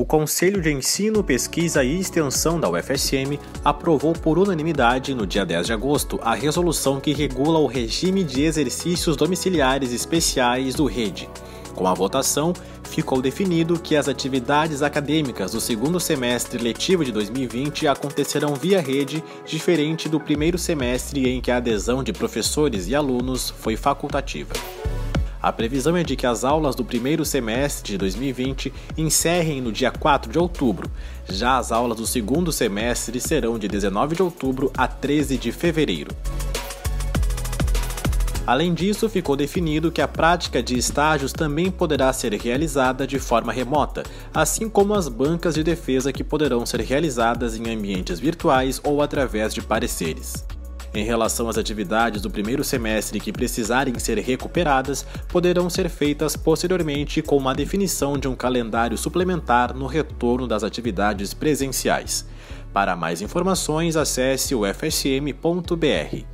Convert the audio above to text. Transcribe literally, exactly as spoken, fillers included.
O Conselho de Ensino, Pesquisa e Extensão da U F S M aprovou por unanimidade, no dia dez de agosto, a resolução que regula o regime de exercícios domiciliares especiais do RED. Com a votação, ficou definido que as atividades acadêmicas do segundo semestre letivo de dois mil e vinte acontecerão via rede, diferente do primeiro semestre em que a adesão de professores e alunos foi facultativa. A previsão é de que as aulas do primeiro semestre de dois mil e vinte encerrem no dia quatro de outubro. Já as aulas do segundo semestre serão de dezenove de outubro a treze de fevereiro. Além disso, ficou definido que a prática de estágios também poderá ser realizada de forma remota, assim como as bancas de defesa que poderão ser realizadas em ambientes virtuais ou através de pareceres. Em relação às atividades do primeiro semestre que precisarem ser recuperadas, poderão ser feitas posteriormente com uma definição de um calendário suplementar no retorno das atividades presenciais. Para mais informações, acesse u f s m ponto b r.